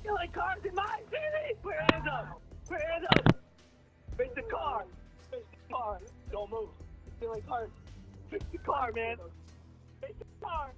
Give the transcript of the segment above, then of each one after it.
stealing cars in my city! Put your hands up! Put your hands up! Fix the car! Fix the car! Don't move! Stealing cars! Fix the car, man! Fix the car!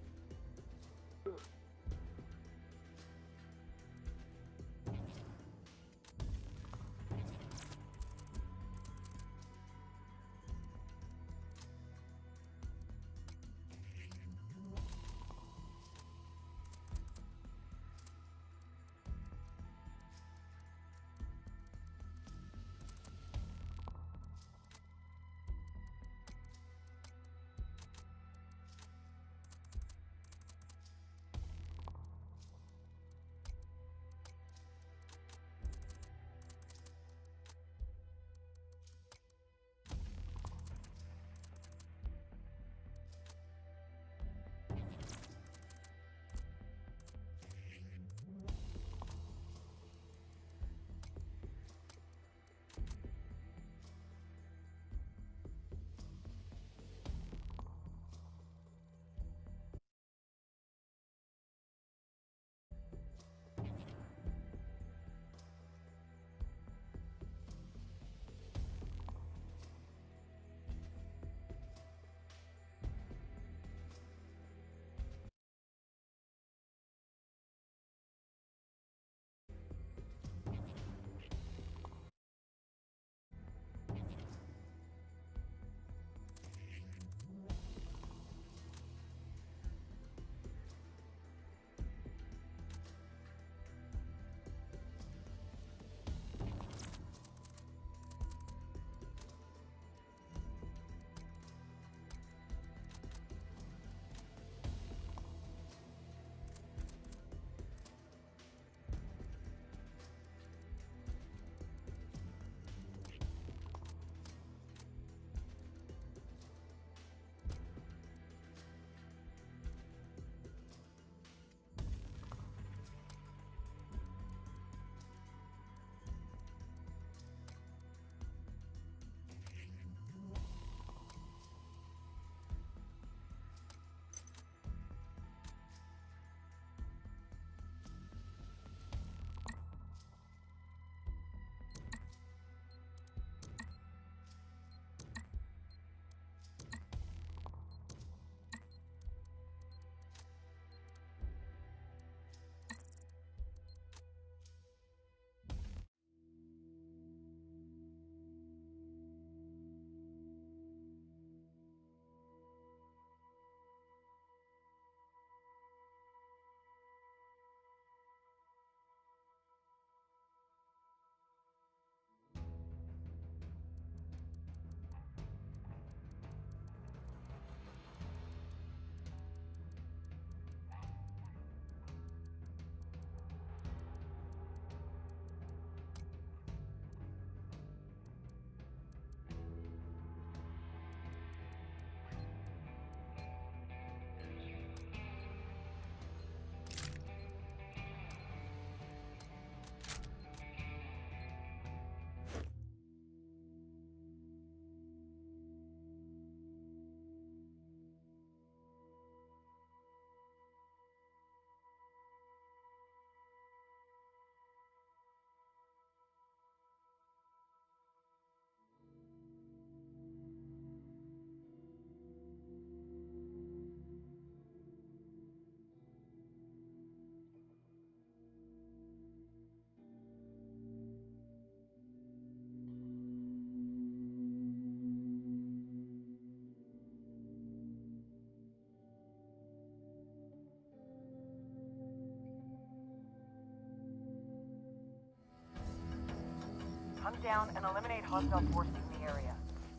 Hunt down and eliminate hostile forces in the area.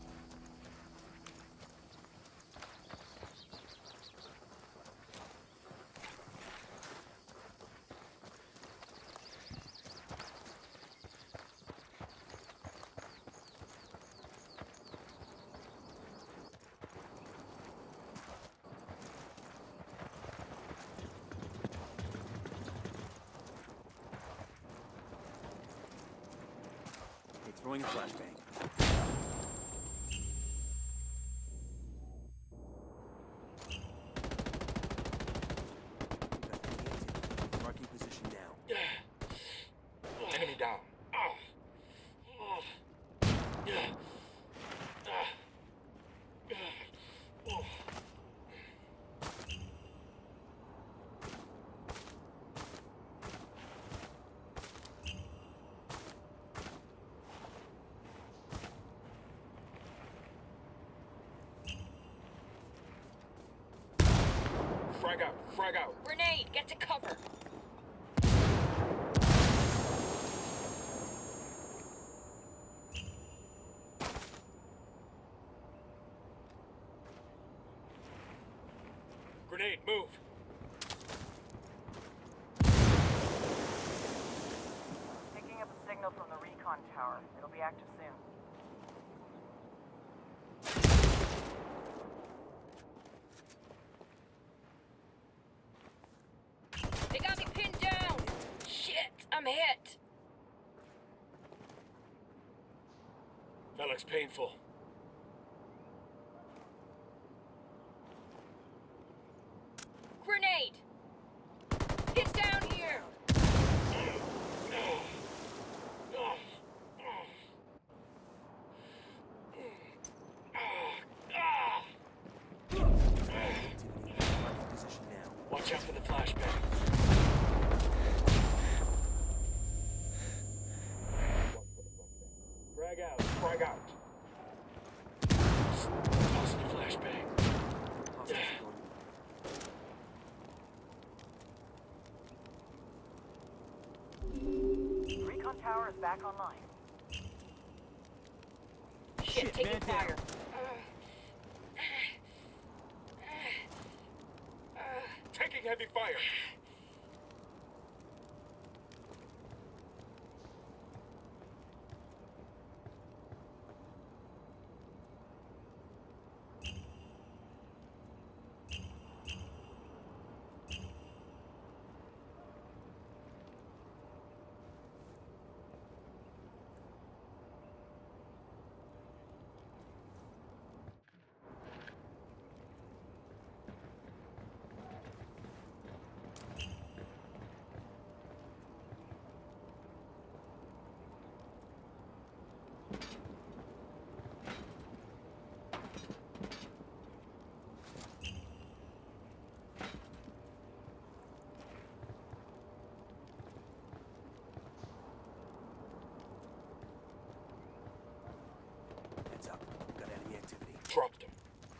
Throwing a flashbang. Marking position now. Frag out. Grenade! Get to cover! Grenade, move. Picking up a signal from the recon tower. It'll be active soon. They got me pinned down! Shit! I'm hit! That looks painful. Grenade! Get down here! Watch out for the flashbang. Frag out. Frag out. Tossing the flashbang. Recon tower is back online. Shit, taking fire. Taking heavy fire. Heads up. Got enemy activity. Dropped him.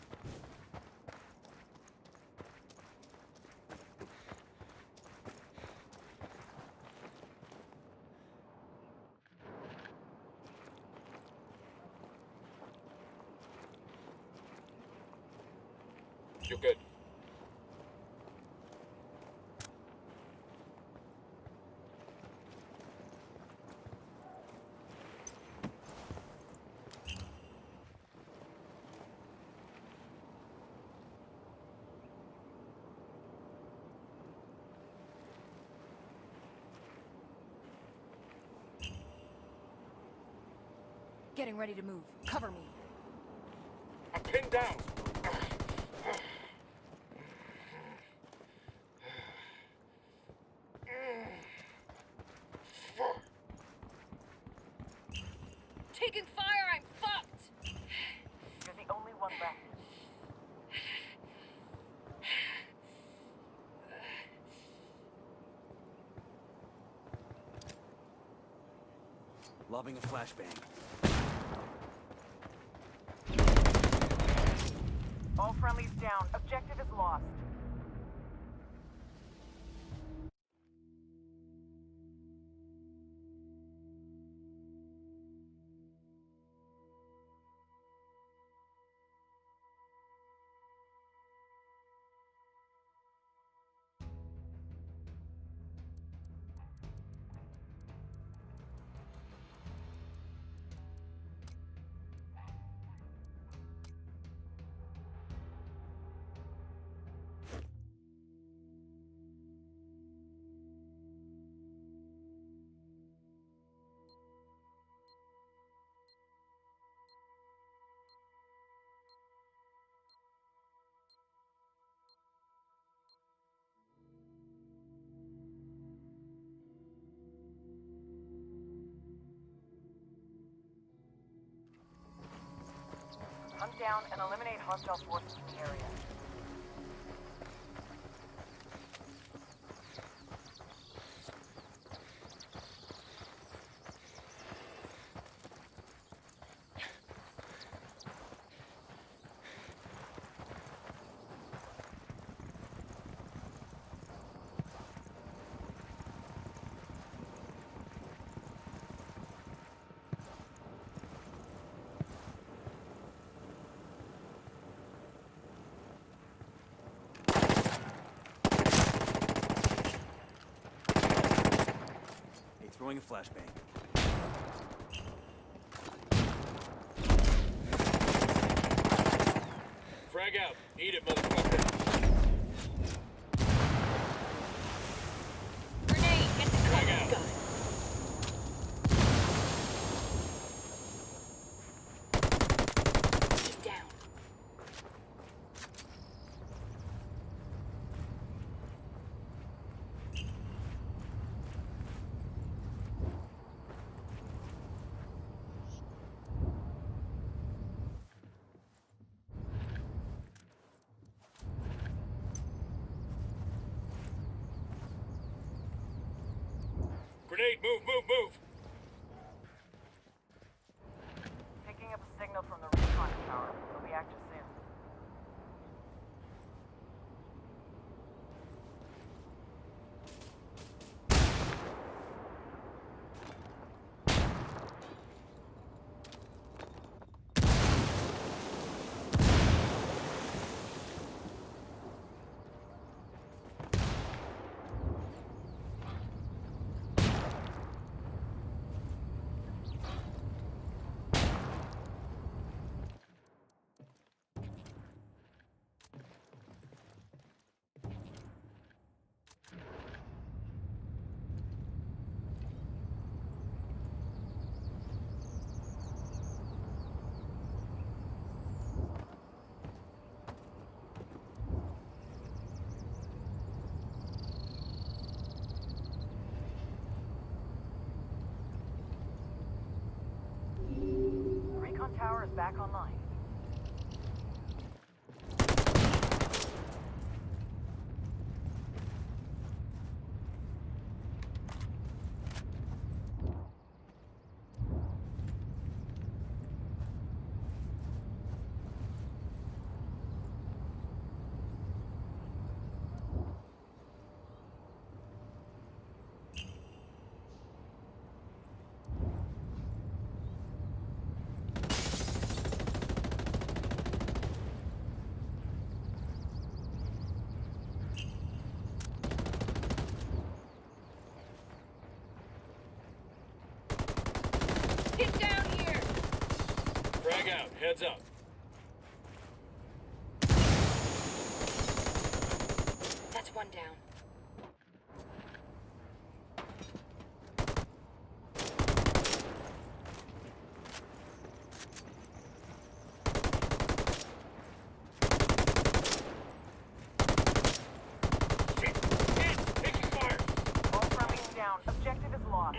You're good. Getting ready to move. Cover me. I'm pinned down. Taking fire! I'm fucked! You're the only one left. Lobbing a flashbang. All friendlies down. Objective is lost. Hunt down and eliminate hostile forces in the area. Throwing a flashbang. Frag out. Eat it, motherfucker. Grenade, get the Frag cover out. gun. He's down. Grenade, move, move, move. Picking up a signal from the recon tower. It'll be active soon. The recon tower is back online. Get down here! Frag out. Heads up. That's one down. Shit. Hit. Taking fire. All friendlies down. Objective is lost.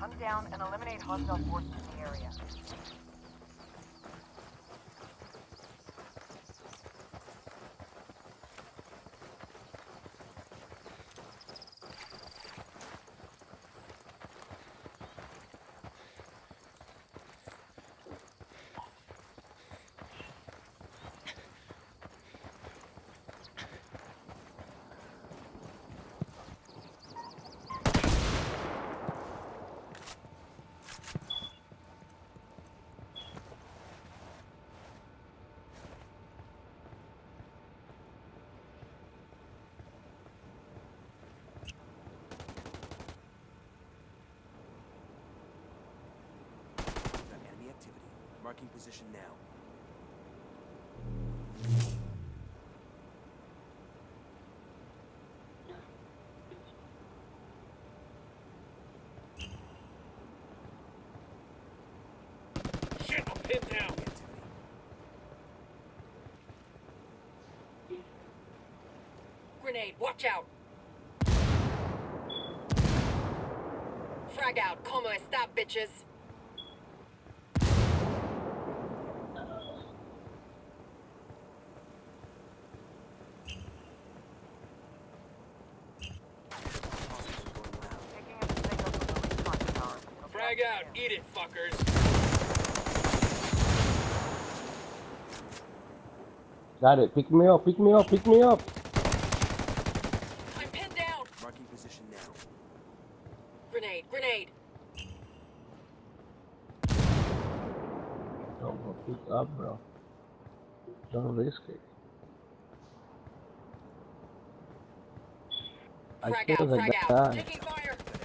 Hunt down and eliminate hostile forces in the area. Got enemy activity. Marking position now. Shit, I'm pinned down. Enemy activity. Grenade, watch out! Frag out, como está, bitches? Hostiles are going loud. Picking up a signal from the recon tower. It'll be Frag active out. soon. Eat it, fuckers. Got it. Pick me up. Pick me up. Pick me up. I'm pinned down! Marking position now. Grenade, grenade! Don't go pick up, bro. Don't risk it. I Frag killed out, the frag out! guy. Taking fire! Got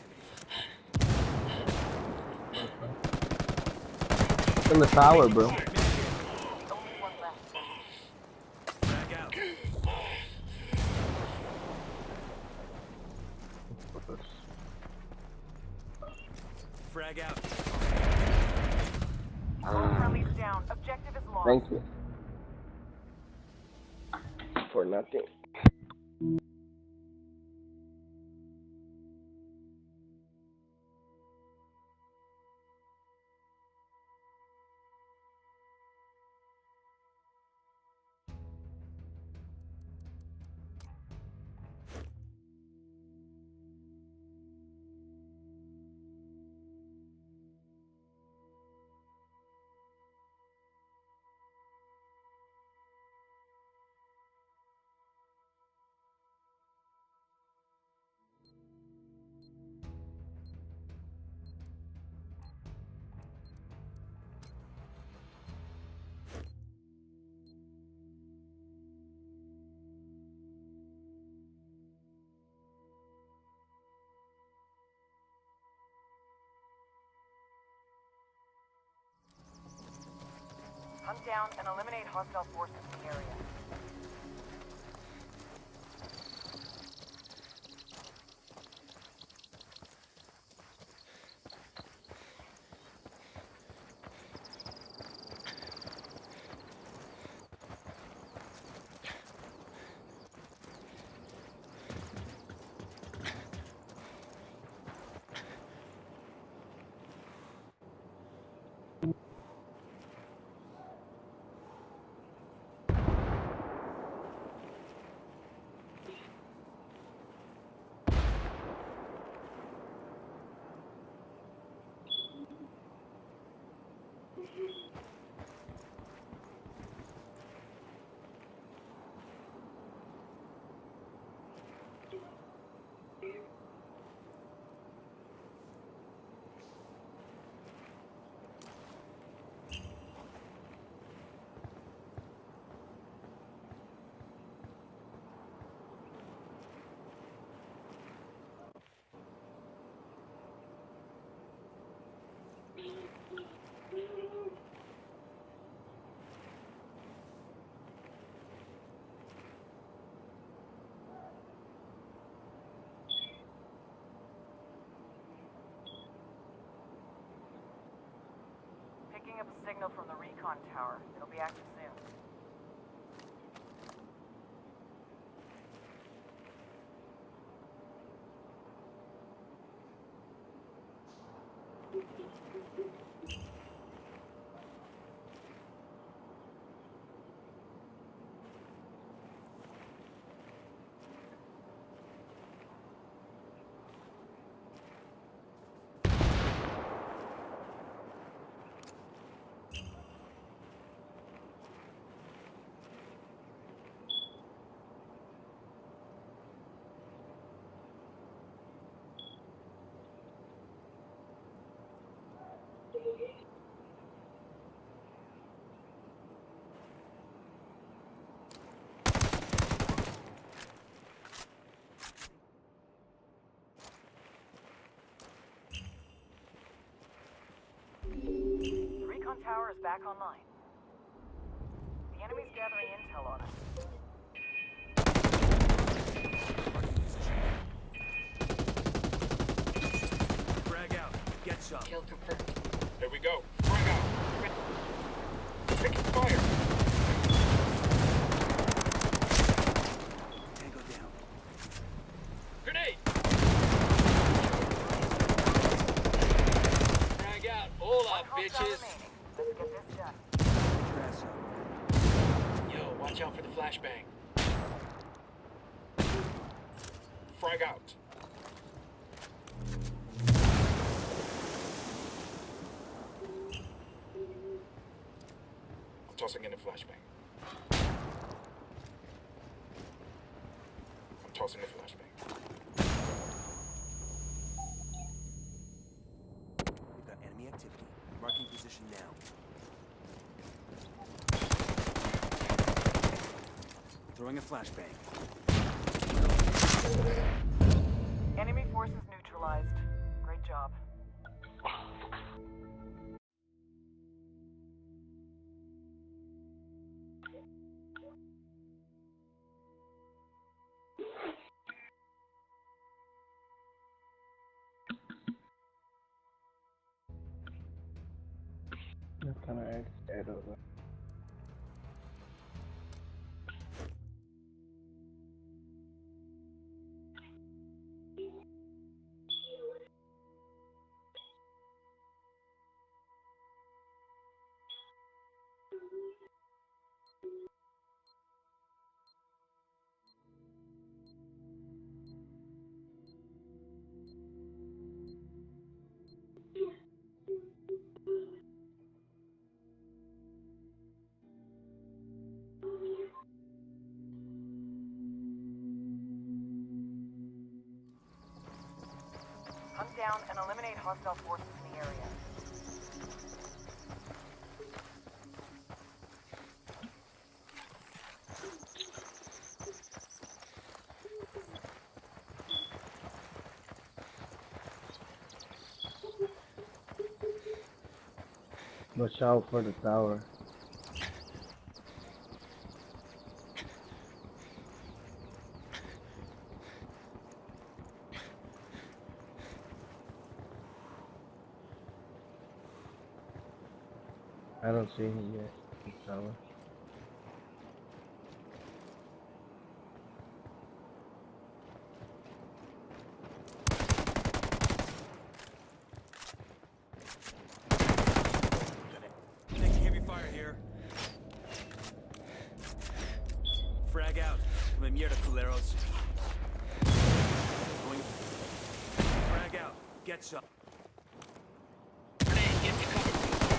enemy activity. It's in the tower, bro. Only one left. Frag out. Frag out. All friendlies down. Objective is lost. Thank you. For nothing. Hunt down and eliminate hostile forces in the area. Picking up a signal from the recon tower. It'll be active soon. The recon tower is back online. The enemy's gathering intel on us. Frag out. Get some. Kill confirmed. Here we go. Frag out. Taking fire. Tango down. Grenade. Frag out. Hola, One hostile bitches. remaining. Let's get this done. Grass up. Yo, watch out for the flashbang. Frag out. I'm tossing in a flashbang. I'm tossing a flashbang. We've got enemy activity. Marking position now. Throwing a flashbang. Enemy forces neutralized. Great job. That kind of add up. Hunt down and eliminate hostile forces in the area. Watch out for the tower. I don't see him yet. The tower. Taking heavy fire here. Frag out. Come mierda, culeros. Going. Frag out. Get some. Grenade, get to cover.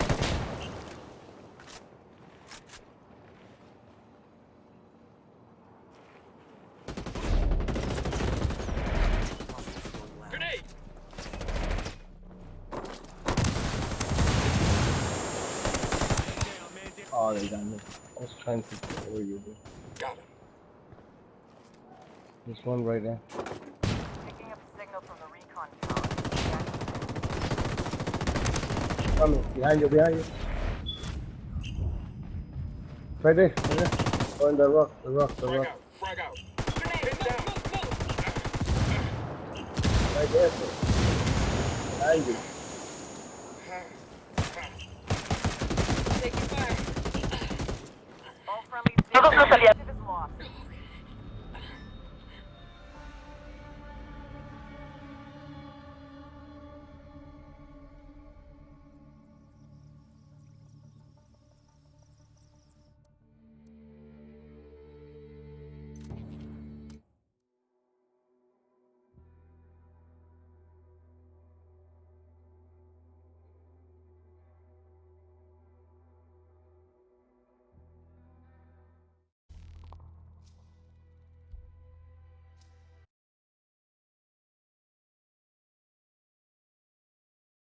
Grenade! Oh, they got me. I was trying to get where you do. Got him. This one right there. Picking up a signal from the recon tower. Coming. Behind you, behind you. Right there, right there. Oh, in the rock, the rock, the Frag rock. out. Frag out. Pin down. Right there, sir. Behind you.